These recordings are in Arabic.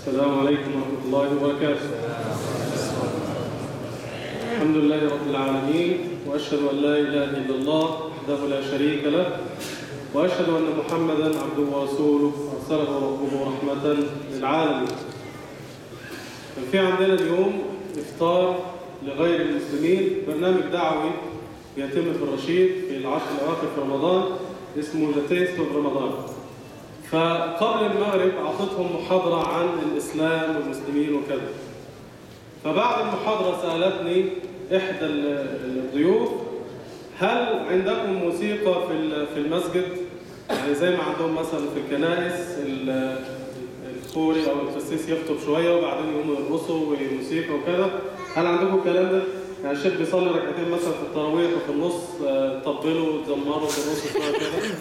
السلام عليكم ورحمة الله وبركاته. الحمد لله رب العالمين، وأشهد أن لا إله إلا الله وحده لا شريك له، وأشهد أن محمدًا عبده ورسوله أرسله ربه رحمة للعالمين. في عندنا اليوم إفطار لغير المسلمين، برنامج دعوي يتم في الرشيد في العشر الأواخر في رمضان اسمه The Taste of Ramadan. فقبل المغرب أعطتهم محاضرة عن الإسلام والمسلمين وكذا. فبعد المحاضرة سألتني إحدى الضيوف: هل عندكم موسيقى في المسجد؟ يعني زي ما عندهم مثلا في الكنائس الخوري أو القسيس يخطب شوية وبعدين يقوموا يرقصوا وموسيقى وكذا. هل عندكم الكلام ده؟ يعني الشيخ بيصلي ركعتين مثلا في التراويح وفي النص تطبلوا وتزمروا وترقصوا شوية كده؟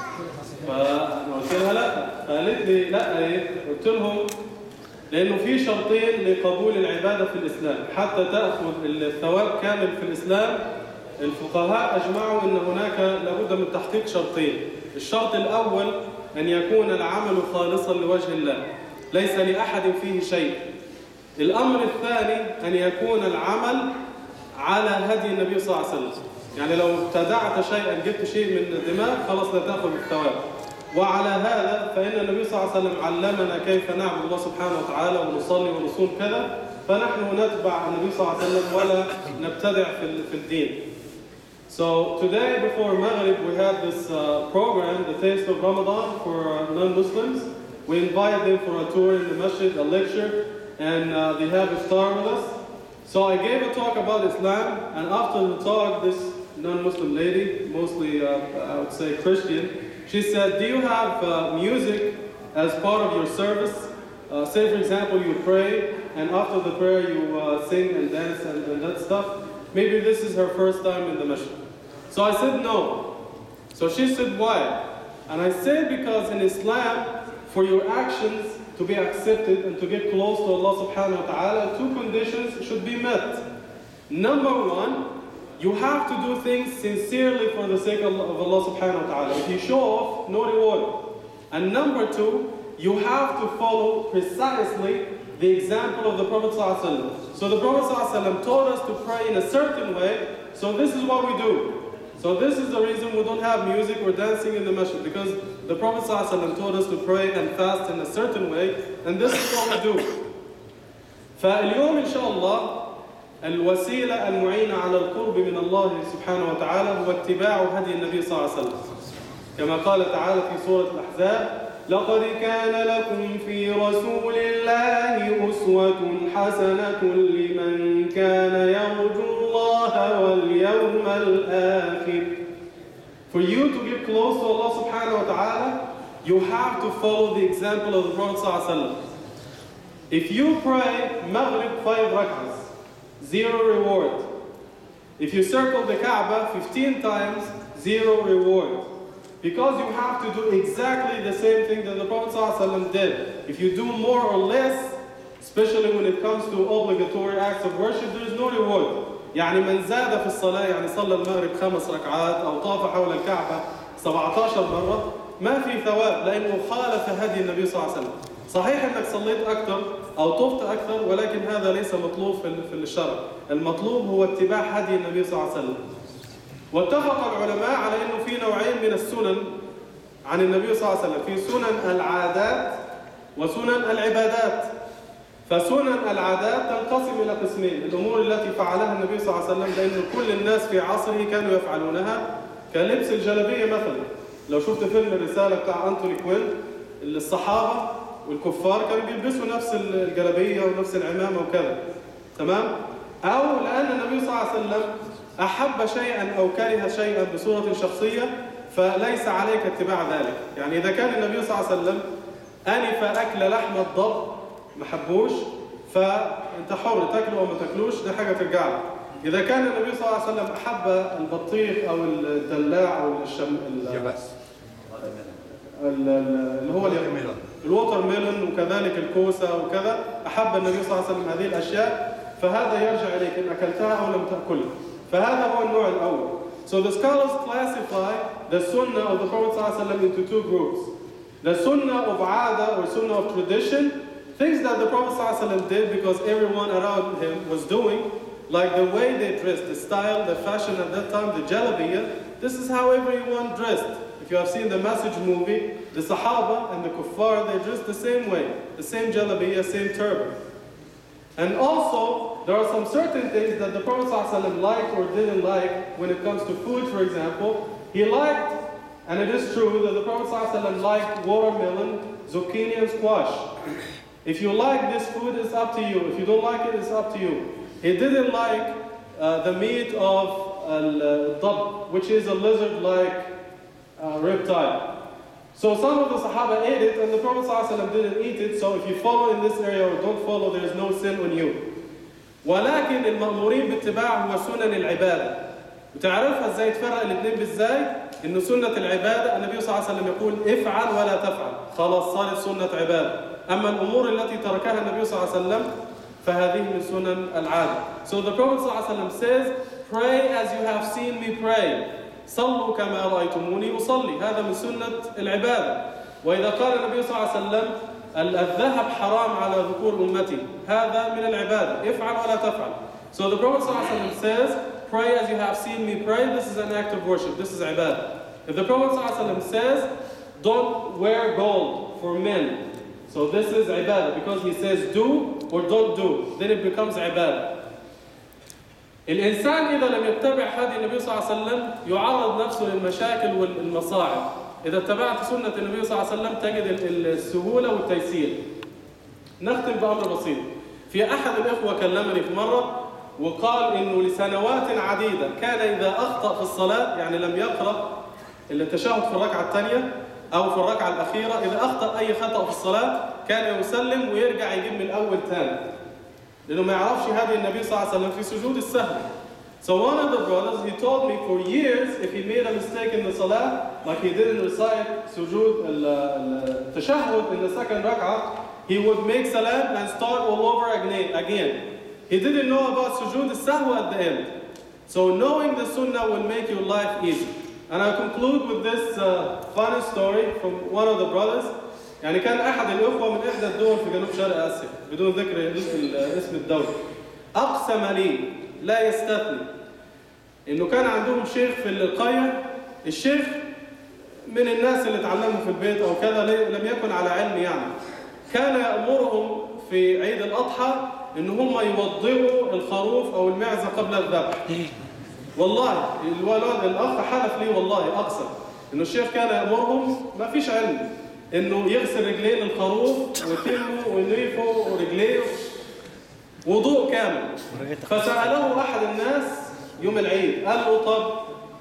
فأنا قلت لها لا. فقالت لي لا ليه؟ قلت لهم لأنه في شرطين لقبول العبادة في الإسلام حتى تأخذ الثواب كامل في الإسلام. الفقهاء أجمعوا أن هناك لابد من تحقيق شرطين. الشرط الأول أن يكون العمل خالصا لوجه الله ليس لأحد فيه شيء. الأمر الثاني أن يكون العمل على هدي النبي صلى الله عليه وسلم. يعني لو ابتدعت شيئا جبت شيء من الدماغ خلاص لا تأخذ الثواب. وعلى هذا فإن النبي صلى الله عليه وسلم علمنا كيف نعبد الله سبحانه وتعالى ونصلي ونصوم كذا، فنحن نتبع النبي صلى الله عليه وسلم ولا نبتدع في الدين. So today before Maghrib we had this program, the Taste of Ramadan for non-Muslims. We invited them for a tour in the masjid, a lecture, and they have iftar with us. So I gave a talk about Islam, and after the talk this non-Muslim lady, mostly I would say Christian, she said, do you have music as part of your service? Say for example you pray and after the prayer you sing and dance and that stuff. Maybe this is her first time in the masjid. So I said no. So she said why? And I said because in Islam for your actions to be accepted and to get close to Allah subhanahu wa ta'ala, two conditions should be met. Number one, you have to do things sincerely for the sake of Allah subhanahu wa ta'ala. If you show off, no reward. And number two, you have to follow precisely the example of the Prophet sallallahu alaihi wasallam. So the Prophet sallallahu alaihi wasallam taught us to pray in a certain way, so this is what we do. So this is the reason we don't have music or dancing in the masjid, because the Prophet sallallahu alaihi wasallam taught us to pray and fast in a certain way, and this is what we do. فاليوم إن شاء الله الوسيلة المعينة على القرب من الله سبحانه وتعالى هو اتباع هدي النبي صلى الله عليه وسلم. كما قال تعالى في سورة الأحزاب: لقد كان لكم في رسول الله أسوة حسنة لمن كان يرجو الله واليوم الآخر. For you to get close to Allah subhanahu wa ta'ala, you have to follow the example of the Prophet sallallahu alaihi wasallam. If you pray Maghrib 5 rak'ahs, 0 reward. If you circle the Kaaba 15 times, 0 reward. Because you have to do exactly the same thing that the Prophet ﷺ did. If you do more or less, especially when it comes to obligatory acts of worship, there is no reward. يعني من زاد في الصلاة، يعني صلى المغرب 5 ركعات أو طاف حول الكعبة 17 مرة، ما في ثواب لأنه خالف هدي النبي صلى الله عليه وسلم. صحيح أنك صليت أكثر أو طفت أكثر، ولكن هذا ليس مطلوب في الشرع. المطلوب هو اتباع هدي النبي صلى الله عليه وسلم. واتفق العلماء على أنه في نوعين من السنن عن النبي صلى الله عليه وسلم، في سنن العادات وسنن العبادات. فسنن العادات تنقسم إلى قسمين: الأمور التي فعلها النبي صلى الله عليه وسلم لأن كل الناس في عصره كانوا يفعلونها، كلبس الجلبية مثلا. لو شفت فيلم الرسالة بتاع أنتوني كوين، الصحابة والكفار كانوا بيلبسوا نفس الجلبية ونفس العمامة وكذا، تمام؟ أو لأن النبي صلى الله عليه وسلم أحب شيئا أو كره شيئا بصورة شخصية فليس عليك اتباع ذلك. يعني إذا كان النبي صلى الله عليه وسلم أنف أكل لحم الضب ما حبوش، فأنت حر تاكله أو ما تاكلوش، دي حاجة ترجع لك. إذا كان النبي صلى الله عليه وسلم أحب البطيخ أو الدلاع أو اللي هو الووتر ميلون وكذلك الكوسة وكذا، أحب النبي صلى الله عليه وسلم هذه الأشياء، فهذا يرجع إليك إن أكلتها أو لم تأكلها. فهذا هو النوع الأول. So the scholars classify the sunnah of the Prophet ﷺ into two groups. The sunnah of 'ada or sunnah of tradition Things that the Prophet ﷺ did because everyone around him was doing, like the way they dressed, the style, the fashion at that time, the jalabiyah, this is how everyone dressed. If you have seen the Message movie, the Sahaba and the Kuffar, they dressed the same way, the same jalabiyah, same turban. And also, there are some certain things that the Prophet ﷺ liked or didn't like when it comes to food, for example. He liked, and it is true, that the Prophet ﷺ liked watermelon, zucchini, and squash. If you like this food, it's up to you. If you don't like it, it's up to you. He didn't like the meat of al-dab, which is a lizard-like reptile. So some of the Sahaba ate it, and the Prophet ﷺ didn't eat it. So if you follow in this area or don't follow, there is no sin on you. ولكن المأمورين باتباعه هو سنن العبادة. وتعرفها ازاي تفرق الاثنين بالزاي؟ إنه سنة العبادة النبي صلى الله عليه وسلم يقول افعل ولا تفعل. خلاص صارت سنة عبادة. أما الأمور التي تركها النبي صلى الله عليه وسلم فهذه من سنن العادة. So the Prophet صلى الله عليه وسلم says, pray as you have seen me pray. صلوا كما رأيتموني أصلي. هذا من سنة العبادة. وإذا قال النبي صلى الله عليه وسلم الذهب حرام على ذكور أمتي. هذا من العبادة. افعل ولا تفعل. So the Prophet صلى الله عليه وسلم says, pray as you have seen me pray. This is an act of worship. This is ibadah. If the Prophet صلى الله عليه وسلم says, don't wear gold for men. So this is ibadah because he says do or don't do. Then it becomes ibadah. الإنسان إذا لم يتبع هدي النبي صلى الله عليه وسلم يعرض نفسه للمشاكل والمصاعب. إذا اتبعت سنة النبي صلى الله عليه وسلم تجد السهولة والتيسير. نختم بأمر بسيط. في أحد الإخوة كلمني في مرة وقال إنه لسنوات عديدة كان إذا أخطأ في الصلاة يعني لم يقرأ التشهد في الركعة الثانية أو في الركعة الأخيرة إذا أخطأ أي خطأ في الصلاة كان يسلم ويرجع يجيب من الأول تاني لأنه ما يعرفش هذه النبي صلى الله عليه وسلم في سجود السهو. So one of the brothers, he told me for years if he made a mistake in the salah, like he didn't recite sujood al-tashahhud in the second rak'ah, he would make salam and start all over again. He didn't know about sujood al-sahw at the end. So knowing the sunnah will make your life easy. And I conclude with this funny story from one of the brothers. يعني كان أحد الأخوة من إحدى الدول في جنوب شرق آسيا بدون ذكر اسم الدولة. أقسم لي لا يستثني إنه كان عندهم شيخ في القرية. الشيخ من الناس اللي تعلموا في البيت أو كذا لم يكن على علم يعني. كان يأمرهم في عيد الأضحى إن هم يوضعوا الخروف أو المعزة قبل الذبح. والله الولد الأخ حلف لي والله أقسم إنه الشيخ كان يأمرهم ما فيش علم إنه يغسل رجلين الخروف ويتمه وينيفه ورجليه وضوء كامل. فسأله أحد الناس يوم العيد قال له طب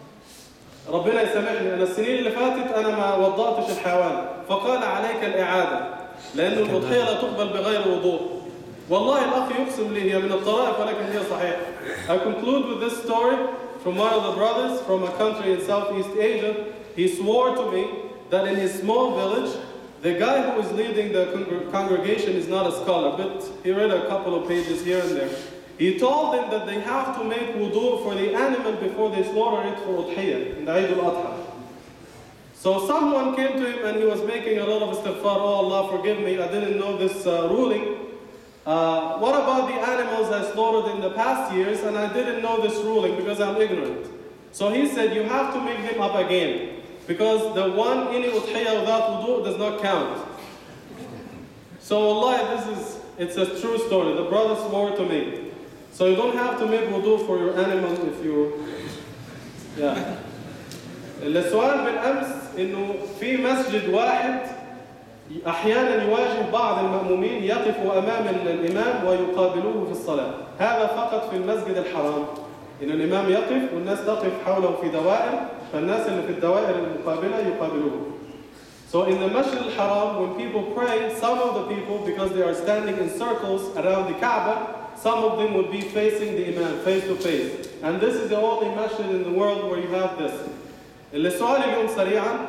ربنا يسامحني أنا السنين اللي فاتت أنا ما وضعتش الحيوان. فقال عليك الإعادة لأنه الأضحية لا تقبل بغير وضوء. والله الأخ يقسم لي هي من الطرائف ولكن هي صحيح. I conclude with this story from one of the brothers from a country in Southeast Asia. He swore to me that in his small village, the guy who is leading the congregation is not a scholar, but he read a couple of pages here and there. He told them that they have to make wudu for the animal before they slaughter it for udhiyah, in the Eid al-Adha. So someone came to him and he was making a lot of istighfar. Oh Allah, forgive me, I didn't know this ruling. What about the animals I slaughtered in the past years and I didn't know this ruling because I'm ignorant? So he said, you have to make them up again. Because the one any udhiyah without wudu does not count. So Allah, it's a true story. The brother swore to me. So you don't have to make wudu for your animal if you... Yeah. السؤال بالأمس إنه في مسجد واحد أحيانا يواجه بعض المأمومين يقفوا أمام الإمام ويقابلوه في الصلاة. هذا فقط في المسجد الحرام. إن الإمام يقف والناس تقف حوله في دوائر فالناس اللي في الدوائر المقابلة يقابلوه. So in the Masjid al-Haram, when people pray, some of the people, because they are standing in circles around the Kaaba, some of them would be facing the Imam, face to face. And this is the only masjid in the world where you have this. السؤال اليوم سريعا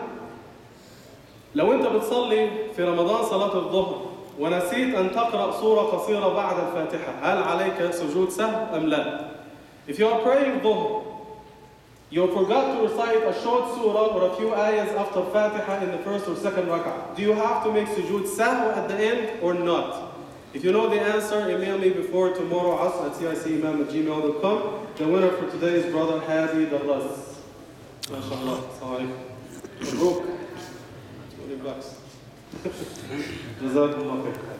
لو أنت بتصلي في رمضان صلاة الظهر ونسيت أن تقرأ سورة قصيرة بعد الفاتحة هل عليك سجود سهو أم لا؟ If you are praying dhuhr, you forgot to recite a short surah or a few ayahs after Fatiha in the first or second rak'ah. Do you have to make sujood sahw at the end or not? If you know the answer, email me before tomorrow asr at cicimam@gmail.com. The winner for today is brother Hadi Dallas. MashaAllah. Assalamu alaikum. Mabruk. $20. جزاكم الله خير.